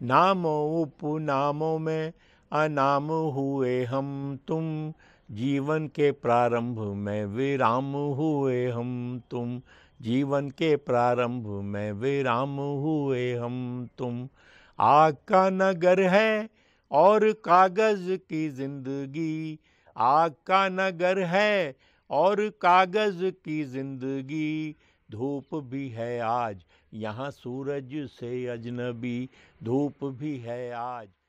नामो उपनामों में अनाम हुए हम तुम, जीवन के प्रारंभ में विराम हुए हम तुम, जीवन के प्रारंभ में विराम हुए हम तुम। आग का नगर है और कागज की जिंदगी, आग का नगर है और कागज की जिंदगी। धूप भी है आज यहाँ सूरज से अजनबी, धूप भी है आज।